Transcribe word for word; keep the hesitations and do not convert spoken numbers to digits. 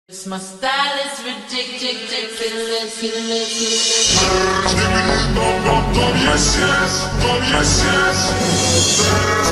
It's my style is ridiculous, ridiculous, ridiculous. Yes, yes, yes, yes.